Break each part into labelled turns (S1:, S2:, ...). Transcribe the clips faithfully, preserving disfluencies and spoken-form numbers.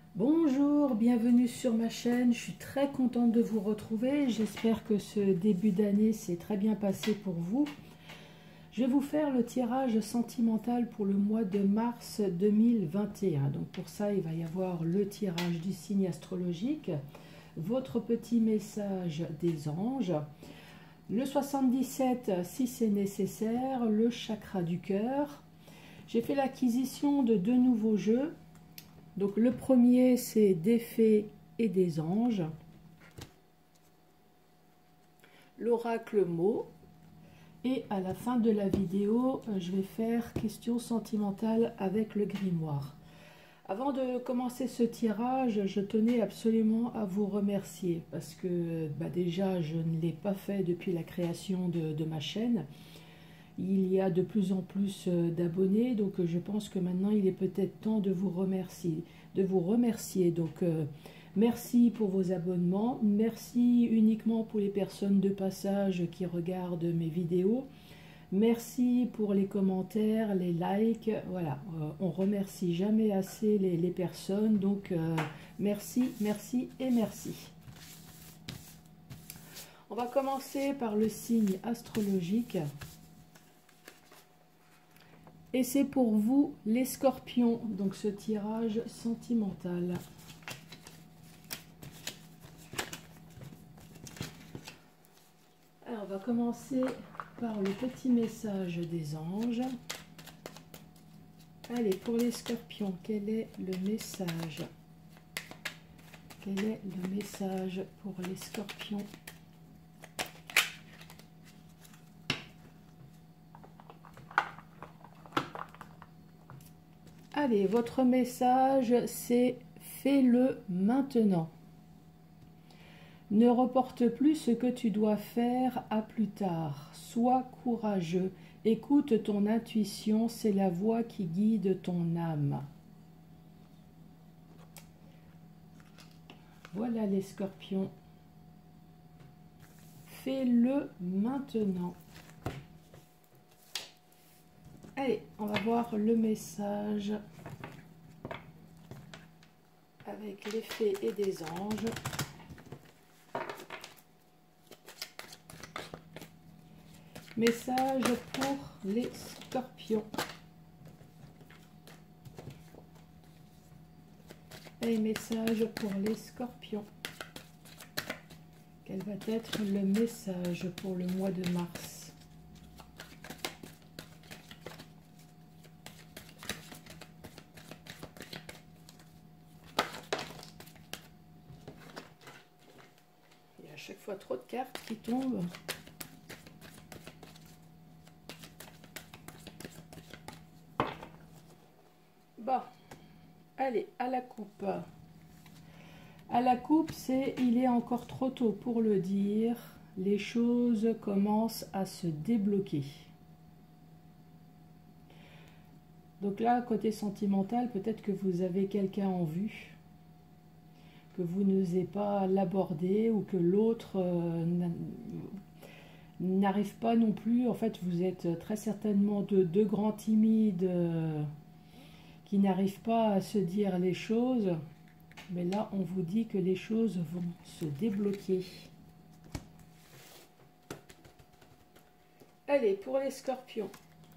S1: Bonjour, bienvenue sur ma chaîne. Je suis très contente de vous retrouver. J'espère que ce début d'année s'est très bien passé pour vous. Je vais vous faire le tirage sentimental pour le mois de mars deux mille vingt et un. Donc pour ça, il va y avoir le tirage du signe astrologique, votre petit message des anges, le soixante-dix-sept si c'est nécessaire, le chakra du cœur. J'ai fait l'acquisition de deux nouveaux jeux. Donc le premier, c'est des fées et des anges, l'oracle mot, et à la fin de la vidéo, je vais faire question sentimentale avec le grimoire. Avant de commencer ce tirage, je tenais absolument à vous remercier parce que bah déjà, je ne l'ai pas fait depuis la création de, de ma chaîne. Il y a de plus en plus d'abonnés, donc je pense que maintenant il est peut-être temps de vous remercier. De vous remercier. Donc euh, merci pour vos abonnements, merci uniquement pour les personnes de passage qui regardent mes vidéos. Merci pour les commentaires, les likes. Voilà, euh, on remercie jamais assez les, les personnes, donc euh, merci, merci et merci. On va commencer par le signe astrologique. Et c'est pour vous les scorpions, donc ce tirage sentimental. Alors on va commencer par le petit message des anges. Allez, pour les scorpions, quel est le message? Quel est le message pour les scorpions? Allez, votre message, c'est « fais-le maintenant ». Ne reporte plus ce que tu dois faire à plus tard. Sois courageux. Écoute ton intuition, c'est la voix qui guide ton âme. Voilà les scorpions. Fais-le maintenant. Allez, on va voir le message avec les fées et des anges. Message pour les scorpions. Et message pour les scorpions. Quel va être le message pour le mois de mars? Chaque fois trop de cartes qui tombent. Bon, allez, à la coupe. À la coupe, c'est il est encore trop tôt pour le dire. Les choses commencent à se débloquer. Donc là, côté sentimental, peut-être que vous avez quelqu'un en vue, que vous n'osez pas l'aborder ou que l'autre euh, n'arrive pas non plus. En fait, vous êtes très certainement deux, deux grands timides euh, qui n'arrivent pas à se dire les choses. Mais là, on vous dit que les choses vont se débloquer. Allez, pour les scorpions.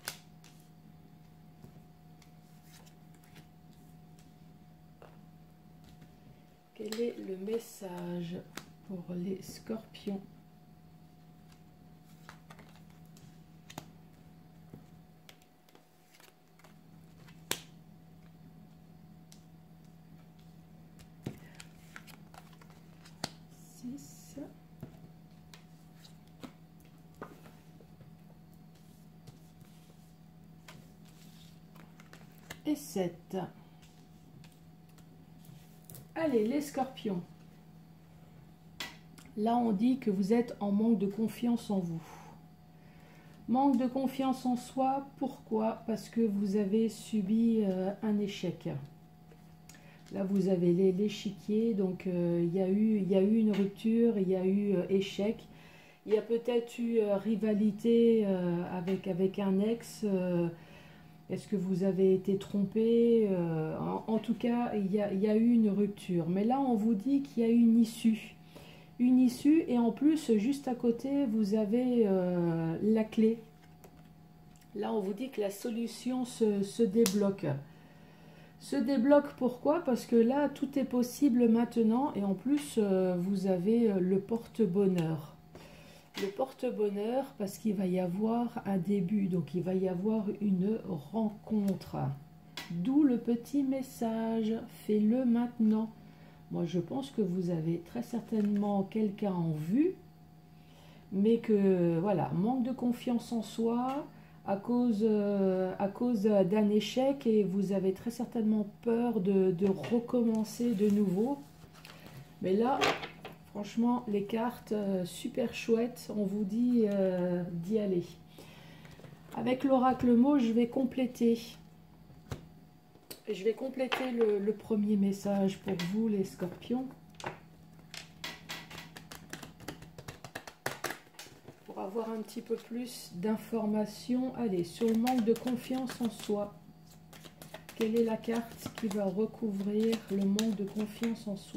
S1: Quel est le message pour les scorpions? six. Et sept. Allez, les scorpions. Là, on dit que vous êtes en manque de confiance en vous. Manque de confiance en soi, pourquoi? Parce que vous avez subi euh, un échec. Là, vous avez l'échiquier, donc euh, il y a eu, il y a eu une rupture, il y a eu euh, échec. Il y a peut-être eu euh, rivalité euh, avec, avec un ex. Euh, Est-ce que vous avez été trompé? euh, en, en tout cas, il y a, il y a eu une rupture. Mais là, on vous dit qu'il y a une issue. Une issue, et en plus, juste à côté, vous avez euh, la clé. Là, on vous dit que la solution se, se débloque. Se débloque pourquoi? Parce que là, tout est possible maintenant, et en plus, euh, vous avez le porte-bonheur. Le porte-bonheur, parce qu'il va y avoir un début, donc il va y avoir une rencontre. D'où le petit message, fais-le maintenant. Moi, je pense que vous avez très certainement quelqu'un en vue, mais que, voilà, manque de confiance en soi, à cause, euh, à cause d'un échec, et vous avez très certainement peur de, de recommencer de nouveau. Mais là... Franchement, les cartes, euh, super chouettes, on vous dit euh, d'y aller. Avec l'oracle mot, je vais compléter. Je vais compléter le, le premier message pour vous, les scorpions. Pour avoir un petit peu plus d'informations. Allez, sur le manque de confiance en soi. Quelle est la carte qui va recouvrir le manque de confiance en soi ?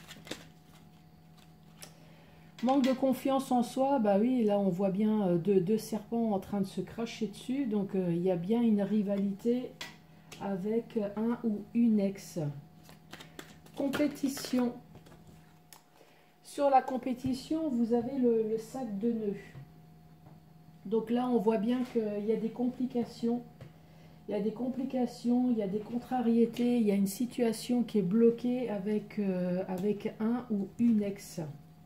S1: Manque de confiance en soi, bah oui, là on voit bien euh, deux, deux serpents en train de se cracher dessus, donc euh, il y a bien une rivalité avec un ou une ex. Compétition. Sur la compétition, vous avez le, le sac de nœuds. Donc là on voit bien qu'il y a des complications, il y a des complications, il y a des contrariétés, il y a une situation qui est bloquée avec, euh, avec un ou une ex.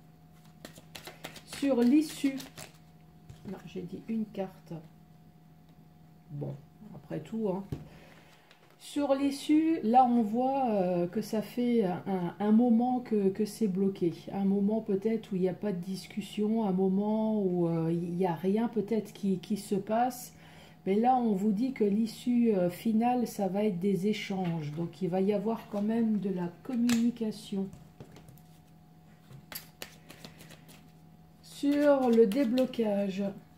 S1: Sur l'issue, non, j'ai dit une carte. Bon, après tout, hein. Sur l'issue, là, on voit euh, que ça fait un, un moment que, que c'est bloqué. Un moment peut-être où il n'y a pas de discussion, un moment où euh, il n'y a rien peut-être qui, qui se passe. Mais là, on vous dit que l'issue euh, finale, ça va être des échanges. Donc, il va y avoir quand même de la communication. Sur le déblocage,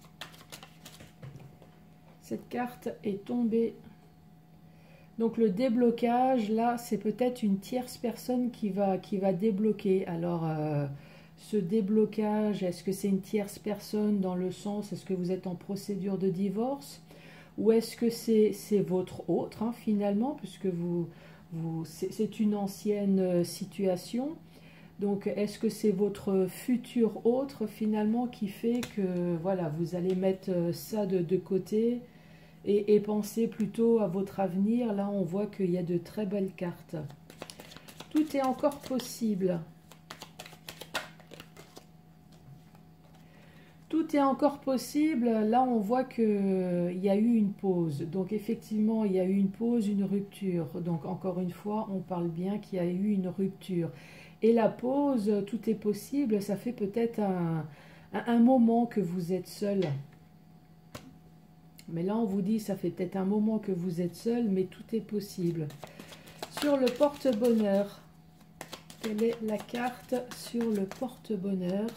S1: cette carte est tombée. Donc le déblocage, là, c'est peut-être une tierce personne qui va, qui va débloquer. Alors, euh, ce déblocage, est-ce que c'est une tierce personne dans le sens, est-ce que vous êtes en procédure de divorce? Ou est-ce que c'est c'est votre autre, hein, finalement, puisque vous, vous, c'est une ancienne situation. Donc, est-ce que c'est votre futur autre, finalement, qui fait que, voilà, vous allez mettre ça de, de côté et, et penser plutôt à votre avenir? Là, on voit qu'il y a de très belles cartes. Tout est encore possible. Tout est encore possible. Là, on voit qu'il y a eu une pause. Donc, effectivement, il y a eu une pause, une rupture. Donc, encore une fois, on parle bien qu'il y a eu une rupture. Et la pause, tout est possible, ça fait peut-être un, un, un moment que vous êtes seul. Mais là, on vous dit, ça fait peut-être un moment que vous êtes seul, mais tout est possible. Sur le porte-bonheur, quelle est la carte sur le porte-bonheur?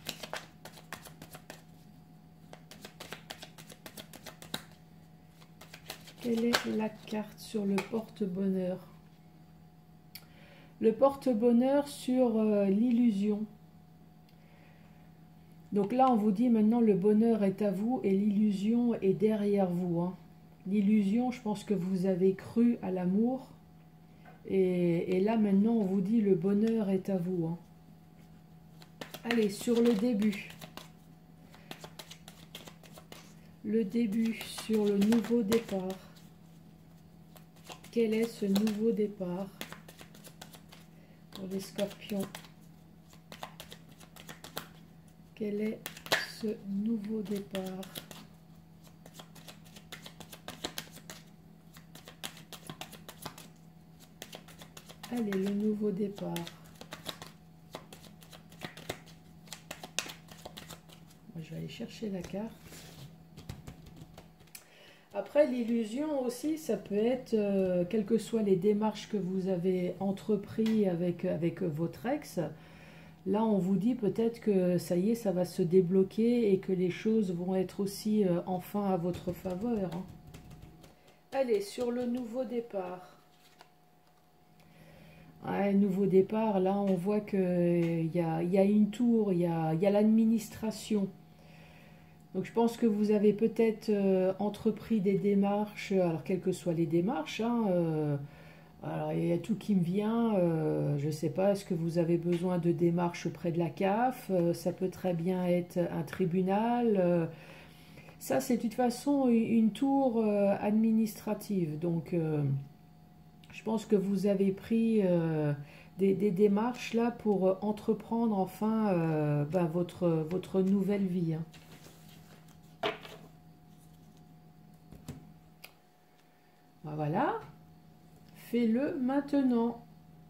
S1: Quelle est la carte sur le porte-bonheur? Le porte-bonheur sur euh, l'illusion. Donc là, on vous dit maintenant, le bonheur est à vous et l'illusion est derrière vous. Hein. L'illusion, je pense que vous avez cru à l'amour. Et, et là, maintenant, on vous dit, le bonheur est à vous. Hein. Allez, sur le début. Le début, sur le nouveau départ. Quel est ce nouveau départ pour les scorpions? Quel est ce nouveau départ? Allez, le nouveau départ. Moi, je vais aller chercher la carte. Après, l'illusion aussi, ça peut être, euh, quelles que soient les démarches que vous avez entreprises avec, avec votre ex, là, on vous dit peut-être que ça y est, ça va se débloquer et que les choses vont être aussi euh, enfin à votre faveur. Hein. Allez, sur le nouveau départ. Ouais, nouveau départ, là on voit qu'il y a, y a une tour, il y a, y a l'administration. Donc je pense que vous avez peut-être euh, entrepris des démarches, alors quelles que soient les démarches, hein, euh, alors il y a tout qui me vient, euh, je ne sais pas, est-ce que vous avez besoin de démarches auprès de la C A F, euh, ça peut très bien être un tribunal, euh, ça c'est de toute façon une, une tour euh, administrative, donc euh, je pense que vous avez pris euh, des, des démarches là pour euh, entreprendre enfin euh, ben, votre, votre nouvelle vie, hein. Ben voilà, fais-le maintenant.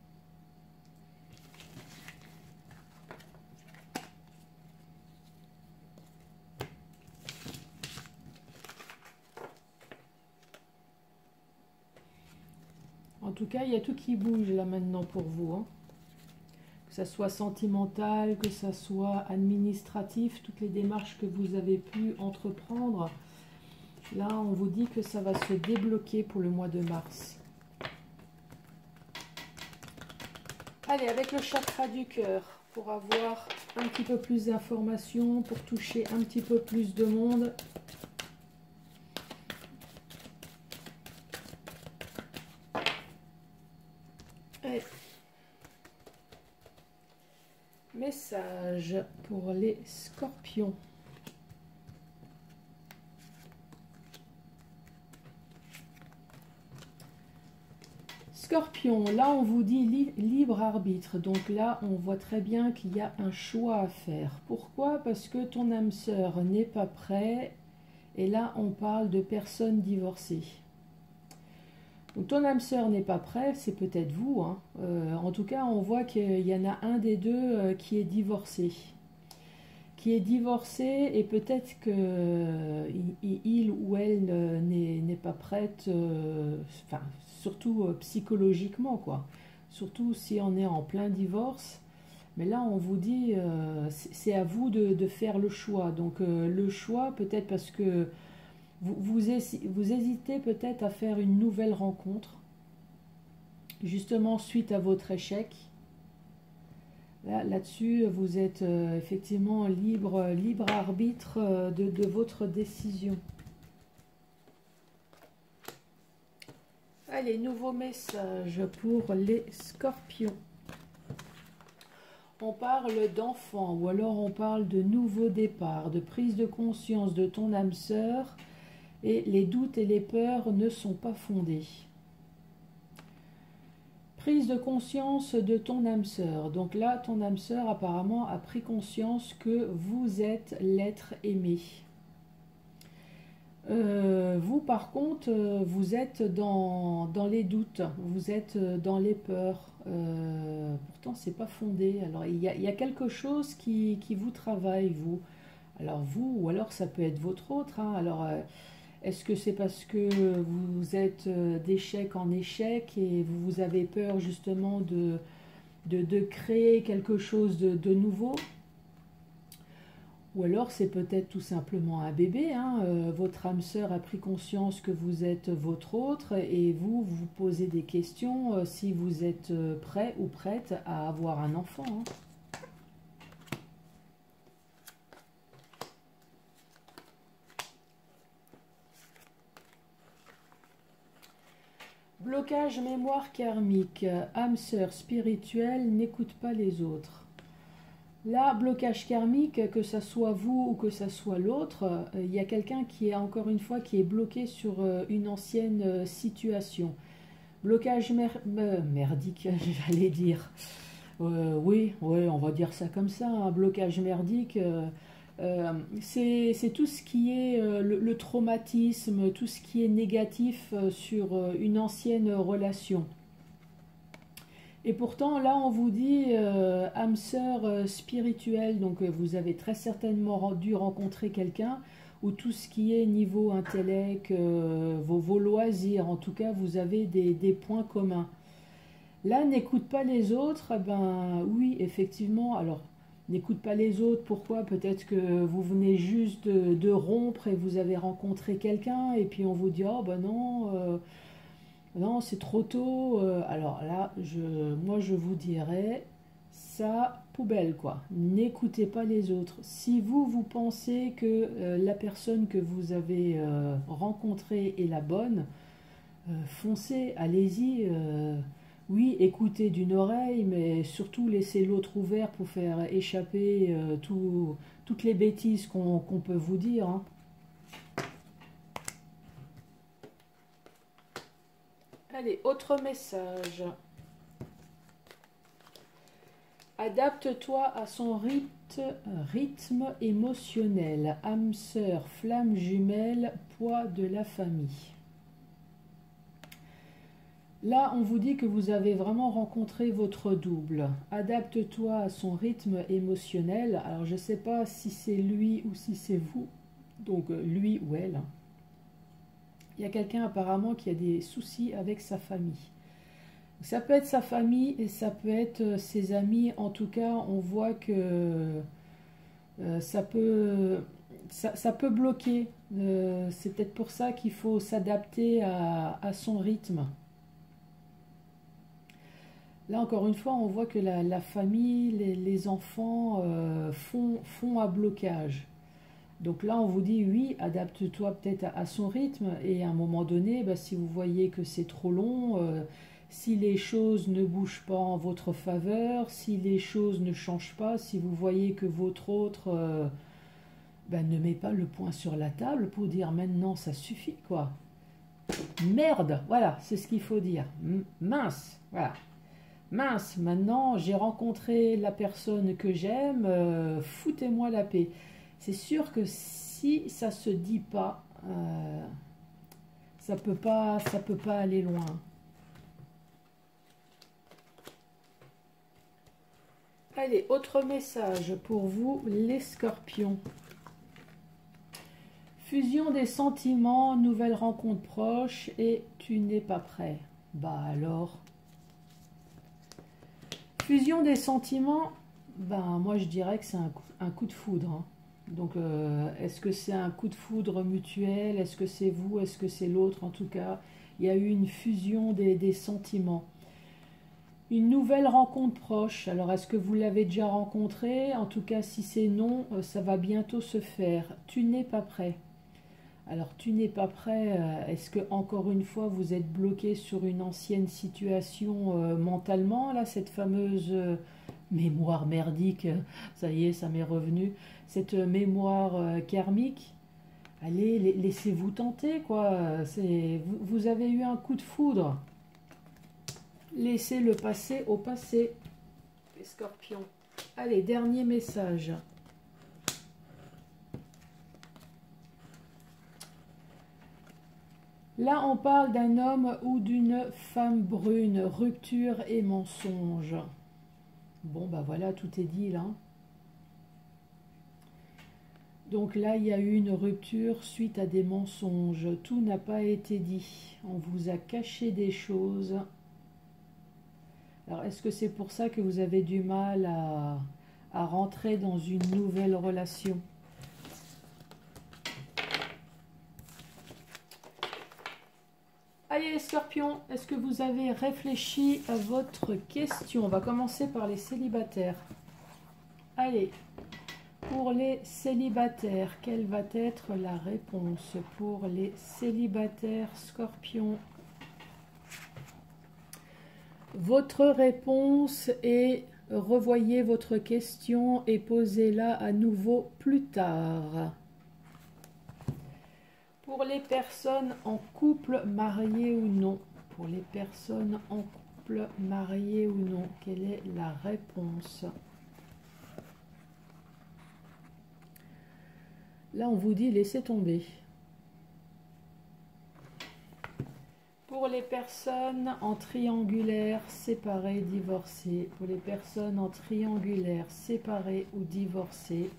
S1: En tout cas, il y a tout qui bouge là maintenant pour vous, hein. Que ça soit sentimental, que ça soit administratif, toutes les démarches que vous avez pu entreprendre. Là, on vous dit que ça va se débloquer pour le mois de mars. Allez, avec le chakra du cœur, pour avoir un petit peu plus d'informations, pour toucher un petit peu plus de monde. Et message pour les scorpions. Scorpion, là on vous dit li libre arbitre, donc là on voit très bien qu'il y a un choix à faire. Pourquoi? Parce que ton âme sœur n'est pas prêt, et là on parle de personnes divorcées. Donc ton âme sœur n'est pas prêt, c'est peut-être vous, hein. Euh, en tout cas on voit qu'il y en a un des deux euh, qui est divorcé. Qui est divorcé, et peut-être que euh, il, il ou elle n'est pas prête, euh, enfin, surtout euh, psychologiquement, quoi. Surtout si on est en plein divorce. Mais là, on vous dit, euh, c'est à vous de, de faire le choix. Donc, euh, le choix, peut-être parce que vous, vous, vous hésitez peut-être à faire une nouvelle rencontre, justement suite à votre échec. Là, là-dessus, vous êtes euh, effectivement libre, libre arbitre euh, de, de votre décision. Allez, nouveau message pour les scorpions. On parle d'enfant, ou alors on parle de nouveau départ, de prise de conscience de ton âme sœur, et les doutes et les peurs ne sont pas fondés. Prise de conscience de ton âme sœur. Donc là, ton âme sœur apparemment a pris conscience que vous êtes l'être aimé. Euh, vous, par contre, vous êtes dans, dans les doutes, vous êtes dans les peurs. Euh, pourtant, c'est pas fondé. Alors, il y a, il y a quelque chose qui, qui vous travaille, vous. Alors, vous, ou alors ça peut être votre autre, hein. Alors, euh, est-ce que c'est parce que vous êtes d'échec en échec et vous avez peur justement de, de, de créer quelque chose de, de nouveau? Ou alors c'est peut-être tout simplement un bébé, hein. Euh, votre âme sœur a pris conscience que vous êtes votre autre, et vous, vous posez des questions euh, si vous êtes prêt ou prête à avoir un enfant, hein. Blocage mémoire karmique, âme sœur spirituelle, n'écoute pas les autres. Là, blocage karmique, que ça soit vous ou que ça soit l'autre, il euh, y a quelqu'un qui est encore une fois qui est bloqué sur euh, une ancienne euh, situation. Blocage mer euh, merdique, j'allais dire. Euh, oui, oui, on va dire ça comme ça, un blocage merdique. Euh, Euh, c'est tout ce qui est euh, le, le traumatisme, tout ce qui est négatif euh, sur euh, une ancienne relation. Et pourtant, là, on vous dit euh, âme sœur euh, spirituelle, donc euh, vous avez très certainement dû rencontrer quelqu'un où tout ce qui est niveau intellect, euh, vos, vos loisirs, en tout cas, vous avez des, des points communs. Là, n'écoute pas les autres, ben oui, effectivement, alors n'écoute pas les autres. Pourquoi? Peut-être que vous venez juste de, de rompre et vous avez rencontré quelqu'un et puis on vous dit oh ben non, euh, non c'est trop tôt. Euh, alors là, je, moi je vous dirais ça poubelle quoi. N'écoutez pas les autres. Si vous vous pensez que euh, la personne que vous avez euh, rencontrée est la bonne, euh, foncez, allez-y. euh, oui, écoutez d'une oreille, mais surtout laissez l'autre ouvert pour faire échapper euh, tout- toutes les bêtises qu'on qu'on peut vous dire, hein. Allez, autre message. Adapte-toi à son rythme, rythme émotionnel. Âme sœur, flamme jumelle, poids de la famille. Là, on vous dit que vous avez vraiment rencontré votre double. Adapte-toi à son rythme émotionnel. Alors, je ne sais pas si c'est lui ou si c'est vous. Donc, euh, lui ou elle. Il y a quelqu'un apparemment qui a des soucis avec sa famille. Ça peut être sa famille et ça peut être euh, ses amis. En tout cas, on voit que euh, ça peut, ça, ça peut bloquer. Euh, c'est peut-être pour ça qu'il faut s'adapter à, à son rythme. Là, encore une fois, on voit que la, la famille, les, les enfants euh, font, font un blocage. Donc là, on vous dit, oui, adapte-toi peut-être à, à son rythme. Et à un moment donné, bah, si vous voyez que c'est trop long, euh, si les choses ne bougent pas en votre faveur, si les choses ne changent pas, si vous voyez que votre autre euh, bah, ne met pas le point sur la table pour dire maintenant, ça suffit, quoi. Merde, voilà, c'est ce qu'il faut dire. M- mince, voilà. Mince, maintenant j'ai rencontré la personne que j'aime, euh, foutez-moi la paix. C'est sûr que si ça se dit pas, euh, ça peut pas, ça peut pas aller loin. Allez, autre message pour vous, les scorpions. Fusion des sentiments, nouvelle rencontre proche et tu n'es pas prêt. Bah alors... Fusion des sentiments, ben moi je dirais que c'est un, un coup de foudre, hein. Donc euh, est-ce que c'est un coup de foudre mutuel? Est-ce que c'est vous? Est-ce que c'est l'autre? En tout cas, il y a eu une fusion des, des sentiments. Une nouvelle rencontre proche. Alors est-ce que vous l'avez déjà rencontré? En tout cas, si c'est non, euh, ça va bientôt se faire. Tu n'es pas prêt. Alors, tu n'es pas prêt. euh, Est-ce que, encore une fois, vous êtes bloqué sur une ancienne situation euh, mentalement, là, cette fameuse euh, mémoire merdique, euh, ça y est, ça m'est revenu, cette euh, mémoire euh, karmique? Allez, la- laissez-vous tenter, quoi. C'est, vous, vous avez eu un coup de foudre. Laissez le passé au passé, les scorpions. Allez, dernier message. Là, on parle d'un homme ou d'une femme brune, rupture et mensonge. Bon, bah voilà, tout est dit là. Donc là, il y a eu une rupture suite à des mensonges. Tout n'a pas été dit. On vous a caché des choses. Alors, est-ce que c'est pour ça que vous avez du mal à, à rentrer dans une nouvelle relation? Allez les scorpions, est-ce que vous avez réfléchi à votre question? On va commencer par les célibataires. Allez, pour les célibataires, quelle va être la réponse pour les célibataires scorpions? Votre réponse est revoyez votre question et posez-la à nouveau plus tard. Pour les personnes en couple, mariées ou non, pour les personnes en couple, mariées ou non, quelle est la réponse? Là, on vous dit laissez tomber. Pour les personnes en triangulaire, séparées, divorcées, pour les personnes en triangulaire, séparées ou divorcées,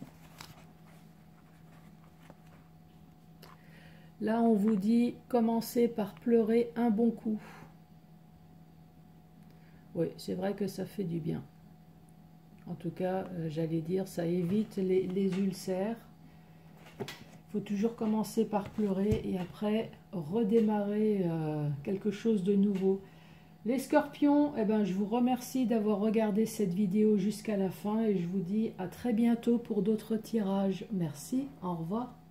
S1: là, on vous dit commencez par pleurer un bon coup. Oui, c'est vrai que ça fait du bien. En tout cas, euh, j'allais dire, ça évite les, les ulcères. Il faut toujours commencer par pleurer et après redémarrer euh, quelque chose de nouveau. Les scorpions, eh ben, je vous remercie d'avoir regardé cette vidéo jusqu'à la fin et je vous dis à très bientôt pour d'autres tirages. Merci, au revoir.